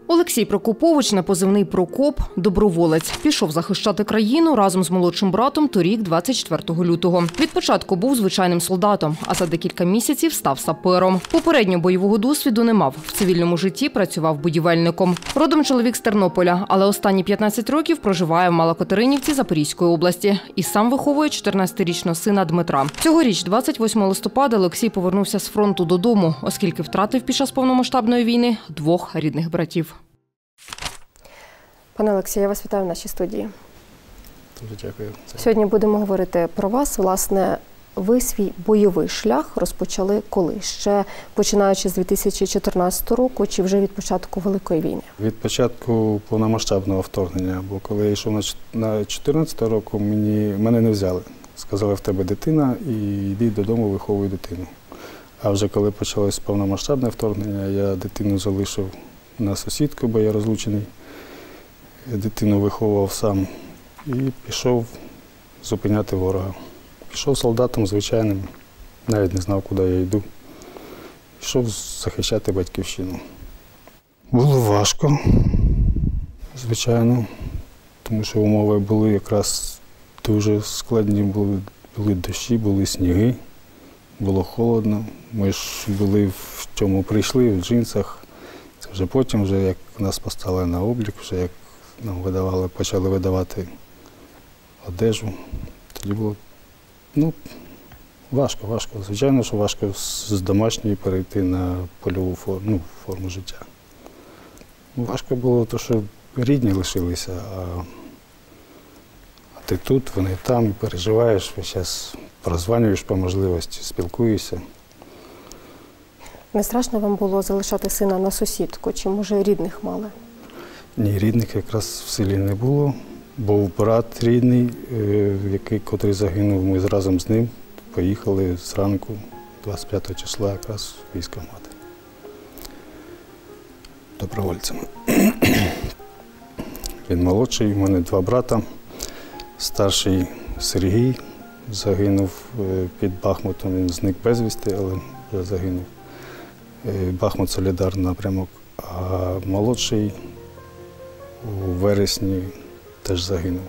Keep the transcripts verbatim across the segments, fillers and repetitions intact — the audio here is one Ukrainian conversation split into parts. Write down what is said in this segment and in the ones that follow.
Олексій Прокопович на позивний «Прокоп» – доброволець. Пішов захищати країну разом з молодшим братом торік, двадцять четвертого лютого. Від початку був звичайним солдатом, а за декілька місяців став сапером. Попередньо бойового досвіду не мав. В цивільному житті працював будівельником. Родом чоловік з Тернополя, але останні п'ятнадцять років проживає в Малокатеринівці Запорізької області. І сам виховує чотирнадцятирічного сина Дмитра. Цьогоріч, двадцять восьмого листопада, Олексій повернувся з фронту додому, оскільки втратив під час повномасштабної війни двох рідних братів. Пане Олексію, я вас вітаю в нашій студії. Дуже дякую. Сьогодні будемо говорити про вас. Власне, ви свій бойовий шлях розпочали коли? Ще починаючи з дві тисячі чотирнадцятого року чи вже від початку Великої війни? Від початку повномасштабного вторгнення, бо коли я йшов на дві тисячі чотирнадцятого року, мені, мене не взяли. Сказали, в тебе дитина і йди додому, виховуй дитину. А вже коли почалось повномасштабне вторгнення, я дитину залишив на сусідку, бо я розлучений. Я дитину виховував сам і пішов зупиняти ворога. Пішов солдатом звичайним, навіть не знав, куди я йду. Пішов захищати батьківщину. Було важко, звичайно, тому що умови були якраз дуже складні, були, були дощі, були сніги, було холодно. Ми ж були в чому прийшли, в джинсах. Це вже потім, вже як нас поставили на облік, вже як нам видавали, почали видавати одежу. Тоді було, ну, важко, важко. Звичайно, що важко з домашньої перейти на польову форму, ну, форму життя. Важко було те, що рідні лишилися, а, а ти тут, вони там, переживаєш, весь час прозванюєш по можливості, спілкуєшся. Не страшно вам було залишати сина на сусідку, чи, може, рідних мали? Ні, рідних якраз в селі не було. Був брат рідний, який, котрий загинув, ми разом з ним поїхали зранку, двадцять п'ятого числа, якраз в військкомат. Добровольцями. Він молодший, у мене два брата. Старший Сергій загинув під Бахмутом, він зник безвісти, але вже загинув. Бахмут Солідар напрямок, а молодший у вересні теж загинув.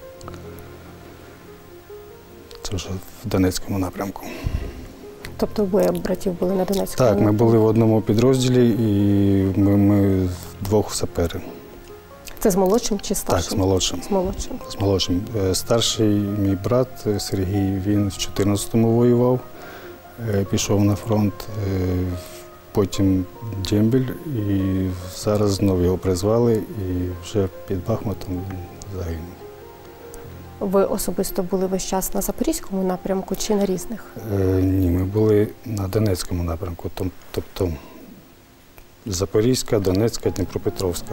Це вже в Донецькому напрямку. Тобто обоє братів були на Донецькому? Так, ми були в одному підрозділі і ми, ми двох сапери. Це з молодшим чи старшим? Так, з молодшим. З молодшим. З молодшим. Старший мій брат Сергій, він в чотирнадцятому воював, пішов на фронт. Потім дембель, і зараз знову його призвали, і вже під Бахмутом він загинув. Ви особисто були весь час на Запорізькому напрямку чи на різних? Е, ні, ми були на Донецькому напрямку, тобто Запорізька, Донецька, Дніпропетровська.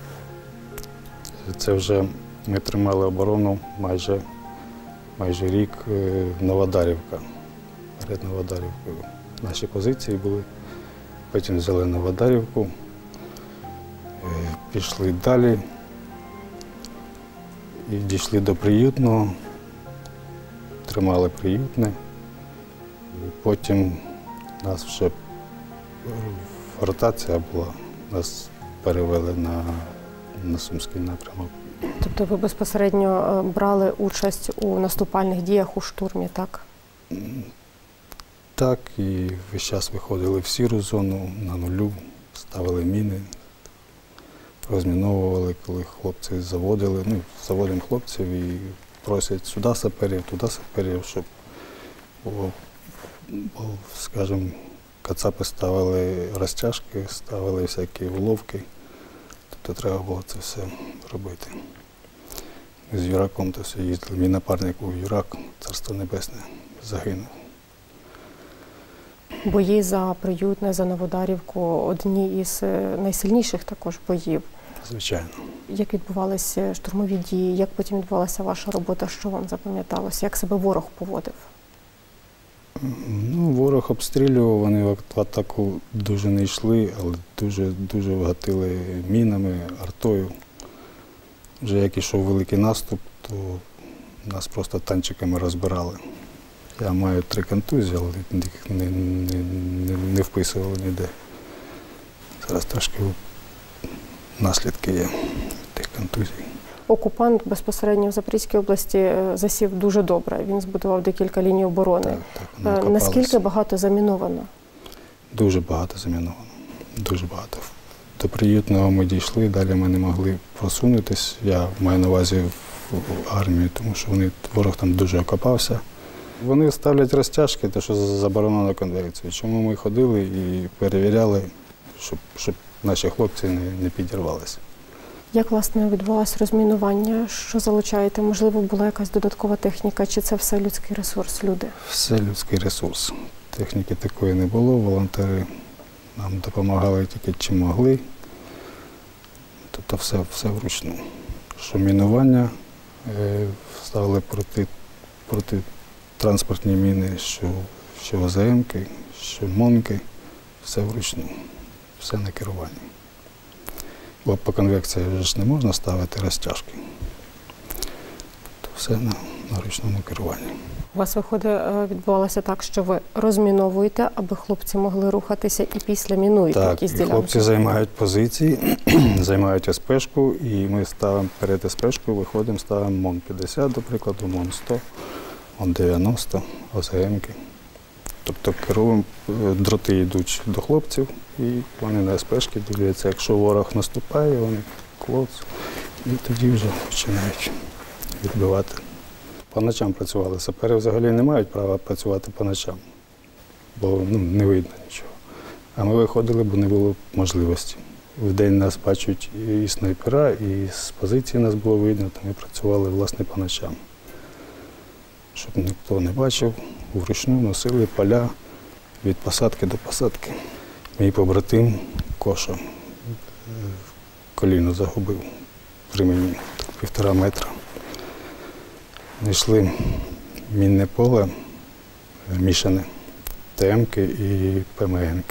Це вже ми тримали оборону майже, майже рік, Новодарівка, перед Новодарівкою. Наші позиції були. Потім взяли Новодарівку, пішли далі і дійшли до Приютного, тримали Приютне. І потім нас вже ротація була, нас перевели на, на Сумський напрямок. Тобто ви безпосередньо брали участь у наступальних діях у штурмі, так? Так, і весь час виходили в сіру зону, на нулю, ставили міни, розміновували, коли хлопці заводили, ну, заводимо хлопців і просять сюди саперів, туди саперів, щоб, бо, бо, скажімо, кацапи ставили розтяжки, ставили всякі уловки, тобто треба було це все робити. Ми з Юраком то все їздили, мій напарник був Юрак, Царство Небесне, загинув. Бої за Приютне, за Новодарівку – одні із найсильніших також боїв. Звичайно. Як відбувалися штурмові дії, як потім відбувалася ваша робота, що вам запам'яталося, як себе ворог поводив? Ну, ворог обстрілював, вони в атаку дуже не йшли, але дуже, дуже вгатили мінами, артою. Вже як йшов великий наступ, то нас просто танчиками розбирали. Я маю три контузії, але їх не, не, не, не вписували ніде. Зараз трошки наслідки є тих контузій. Окупант безпосередньо в Запорізькій області засів дуже добре. Він збудував декілька ліній оборони. Так, так, вони окопалися. Наскільки багато заміновано? Дуже багато заміновано. Дуже багато. До Приютного ми дійшли, далі ми не могли просунутися. Я маю на увазі в армію, тому що вони, ворог там дуже окопався. Вони ставлять розтяжки, те, що заборонено конвекцією. Чому ми ходили і перевіряли, щоб, щоб наші хлопці не, не підірвалися. Як, власне, відбувалося розмінування? Що залучаєте? Можливо, була якась додаткова техніка, чи це все людський ресурс, люди? Все людський ресурс. Техніки такої не було, волонтери нам допомагали тільки чим могли. Тобто все, все вручну. Що мінування е, ставили проти, проти транспортні міни, що, що о зе емки, що монки, все вручну, все на керуванні. Бо по конвекції вже ж не можна ставити розтяжки. То все на, на ручному керуванні. У вас, виходить, відбувалося так, що ви розміновуєте, аби хлопці могли рухатися і після мінуєте так, якісь і ділянки? хлопці займають позиції, займають ес пе-шку, і ми ставимо перед ес пе-шкою, виходимо, ставимо мон п'ятдесят, до прикладу, мон сто, мон дев'яносто, о зе емки. Тобто керуємо, дроти йдуть до хлопців, і вони на ес пе-шки дивляться. Якщо ворог наступає, вони клоц, і тоді вже починають відбивати. По ночам працювали. Сапери взагалі не мають права працювати по ночам, бо ну, не видно нічого. А ми виходили, бо не було можливості. Вдень нас бачать і снайпера, і з позиції нас було видно, то ми працювали, власне, по ночам. Щоб ніхто не бачив, вручну носили поля від посадки до посадки. Мій побратим Коша коліно загубив при мені, півтора метра. Знайшли мінне поле, мішане, те емки і пе ем енки.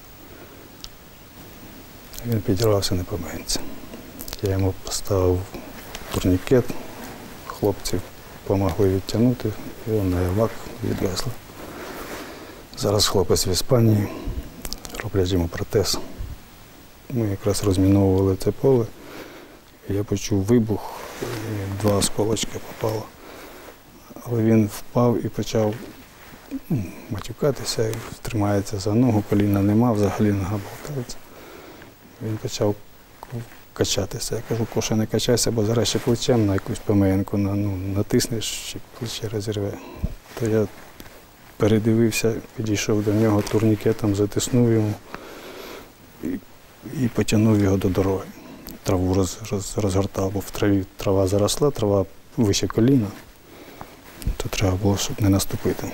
Він підірвався на пе ем енці. Я йому поставив турнікет, хлопці допомогли відтягнути, його на евак відвезли. Зараз хлопець в Іспанії, роблять йому протез. Ми якраз розміновували це поле, і я почув вибух, і два осколочки попало. Але він впав і почав ну, матюкатися, і тримається за ногу, коліна нема, взагалі нога болтається. Він почав качатися. Я кажу, Коша, не качайся, бо зараз ще плечем на якусь пе ем енку на, ну, натиснеш, ще плече розірве. То я передивився, підійшов до нього, турнікетом затиснув йому і, і потягнув його до дороги. Траву роз, роз, розгортав, бо в траві трава заросла, трава вище коліна. То треба було, щоб не наступити.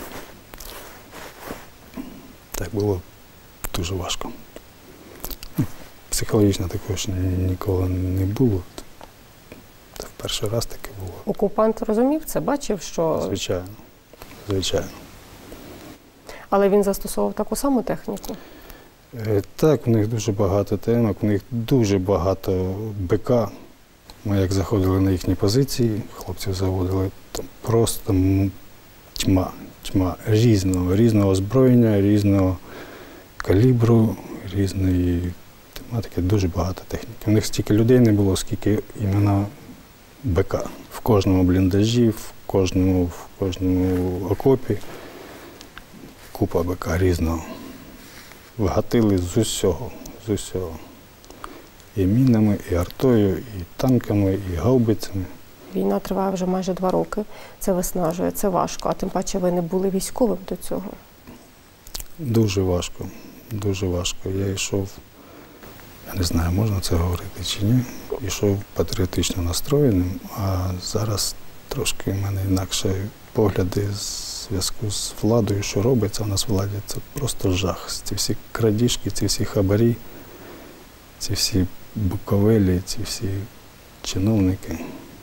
Так було дуже важко. Психологічно також ніколи не було. Це в перший раз таке було. Окупант розумів це, бачив, що… Звичайно, звичайно. Але він застосовував таку саму техніку? Е, так, у них дуже багато темок, у них дуже багато бе ка. Ми як заходили на їхні позиції, хлопців заводили, там просто тьма, тьма різного, різного озброєння, різного калібру, різної тематики, дуже багато техніки. У них стільки людей не було, скільки іменно бе ка. В кожному бліндажі, в кожному, в кожному окопі купа бе ка різного. Вгатили з усього, з усього. І мінами, і артою, і танками, і гаубицями. Війна триває вже майже два роки. Це виснажує, це важко. А тим паче ви не були військовим до цього. Дуже важко, дуже важко. Я йшов, я не знаю, можна це говорити чи ні, йшов патріотично настроєним, а зараз трошки в мене інакше погляди в зв'язку з владою, що робиться у нас в владі. Це просто жах. Ці всі крадіжки, ці всі хабарі, ці всі буковелі, ці всі чиновники.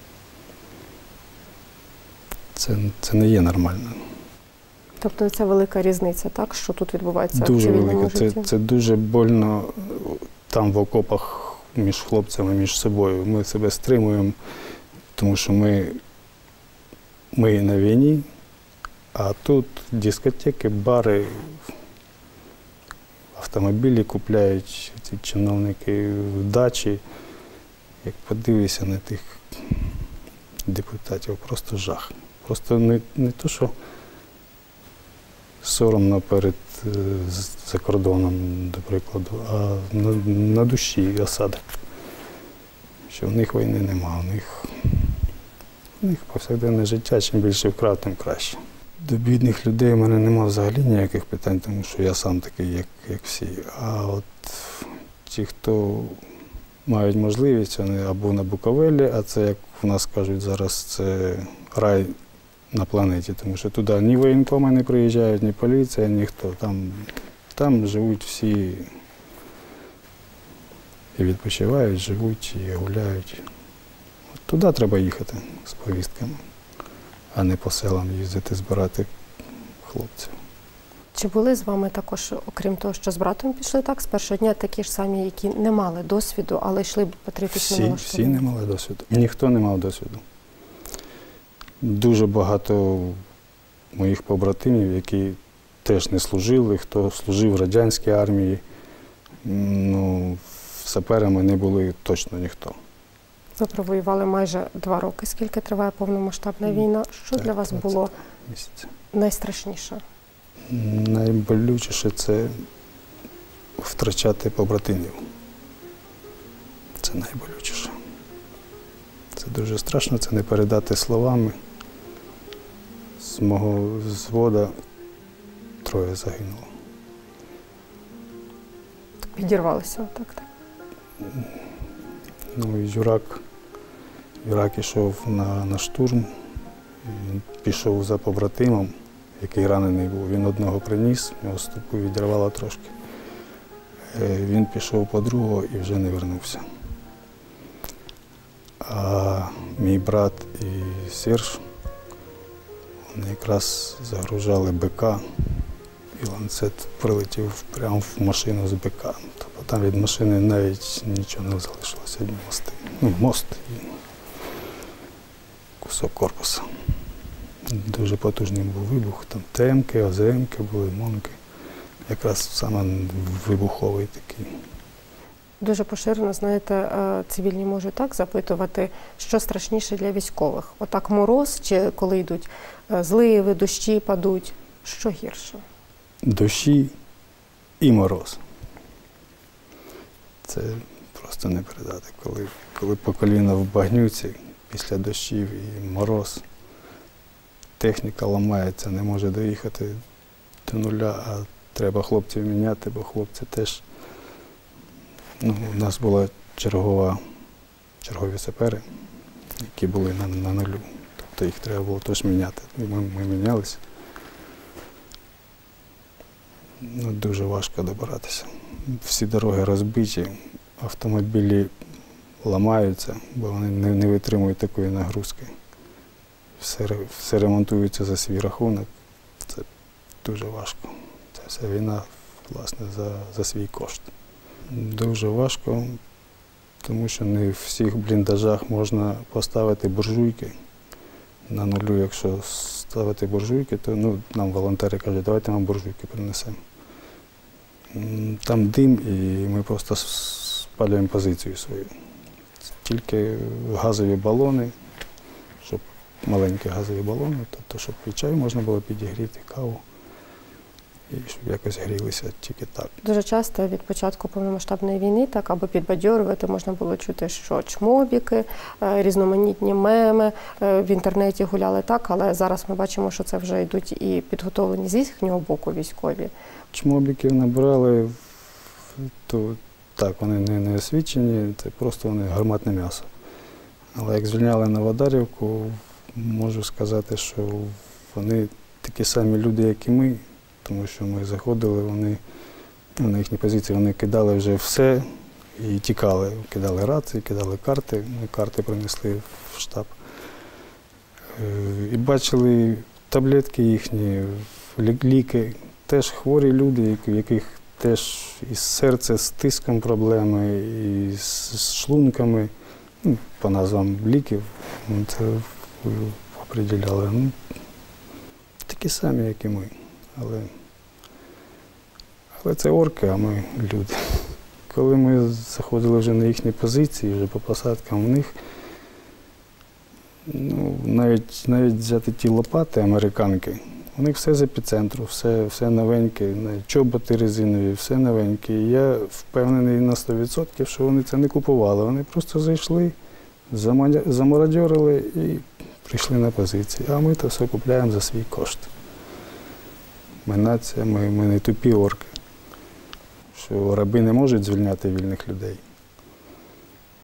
Це, це не є нормально. Тобто це велика різниця, так, що тут відбувається дуже в цивільному велика. житті? Це, це дуже больно там в окопах між хлопцями, між собою. Ми себе стримуємо, тому що ми, ми на війні, а тут дискотеки, бари, автомобілі купляють ці чиновники дачі. Як подивишся на тих депутатів, просто жах. Просто не, не то, що соромно перед за кордоном, до прикладу, а на, на душі осадок. Що в них війни нема, у них, у них повсякденне життя, чим більше вкрав, тим краще. До бідних людей в мене нема взагалі ніяких питань, тому що я сам такий, як, як всі. А от ті, хто мають можливість, вони або на Буковелі, а це, як в нас кажуть зараз, це рай на планеті, тому що туди ні воєнкоми не приїжджають, ні поліція, ніхто. Там, там живуть всі і відпочивають, живуть, і гуляють. От туди треба їхати з повістками, а не по селам їздити, збирати хлопців. Чи були з вами також, окрім того, що з братом пішли так, з першого дня такі ж самі, які не мали досвіду, але йшли патріотично налаштовані? Всі, всі не мали досвіду. Ніхто не мав досвіду. Дуже багато моїх побратимів, які теж не служили, хто служив в радянській армії, ну, саперами не були точно ніхто. Ви провоювали майже два роки, скільки триває повномасштабна війна. Що так, для вас було місяця. найстрашніше? Найболючіше – це втрачати побратимів. Це найболючіше. Це дуже страшно, це не передати словами. З мого взводу троє загинуло. Підірвалися, так, так. Ну, Юрак, Юрак ішов на, на штурм, він пішов за побратимом, який ранений був. Він одного приніс, його стопу відірвало трошки. Він пішов по другого і вже не вернувся. А мій брат і Серж, вони якраз загружали БК, і ланцет прилетів прямо в машину з БК. Тобто там від машини навіть нічого не залишилося, одні мости. Ну, мост і кусок корпусу. Дуже потужний був вибух, там ТМки, АЗМки були, МОНки. Якраз саме вибуховий такий. Дуже поширено, знаєте, цивільні можуть так запитувати, що страшніше для військових. Отак мороз, чи коли йдуть зливи, дощі падуть, що гірше? Дощі і мороз. Це просто не передати. Коли, коли по коліна в багнюці, після дощів і мороз, техніка ламається, не може доїхати до нуля, а треба хлопців міняти, бо хлопці теж. Ну, у нас була чергова, чергові сапери, які були на, на нулю. Тобто їх треба було теж міняти. І ми, ми мінялися. Ну, дуже важко добиратися. Всі дороги розбиті, автомобілі ламаються, бо вони не, не витримують такої нагрузки. Все, все ремонтується за свій рахунок. Це дуже важко. Це вся війна, власне, за, за свій кошт. Дуже важко, тому що не в всіх бліндажах можна поставити буржуйки. На нулю, якщо ставити буржуйки, то ну, нам волонтери кажуть, давайте нам буржуйки принесемо. Там дим, і ми просто спалюємо позицію свою. Тільки газові балони, щоб маленькі газові балони, тобто, щоб і чай можна було підігріти, каву. І щоб якось грілися тільки так. Дуже часто від початку повномасштабної війни, так, аби підбадьорювати, можна було чути, що чмобіки, різноманітні меми в інтернеті гуляли так, але зараз ми бачимо, що це вже йдуть і підготовлені з їхнього боку військові. Чмобіків набирали, то так, вони не, не освічені, це просто вони гарматне м'ясо. Але як звільняли Новодарівку, можу сказати, що вони такі самі люди, як і ми. Тому що ми заходили, вони ну, на їхні позиції, вони кидали вже все і тікали. Кидали рації, кидали карти, ми карти принесли в штаб. І бачили таблетки їхні, ліки. Теж хворі люди, у яких теж із серця, з тиском проблеми, і з шлунками, ну, по назвам ліків, ми це определяли. Ну, такі самі, як і ми. Але, Але це орки, а ми люди. Коли ми заходили вже на їхні позиції, вже по посадкам в них, ну, навіть, навіть взяти ті лопати американки, у них все з епіцентру, все, все новеньке, навіть чоботи резинові, все новеньке. І я впевнений на сто відсотків, що вони це не купували. Вони просто зайшли, замародьорили і прийшли на позиції. А ми то все купуємо за свій кошт. Ми нація, ми, ми не тупі орки, що раби не можуть звільняти вільних людей.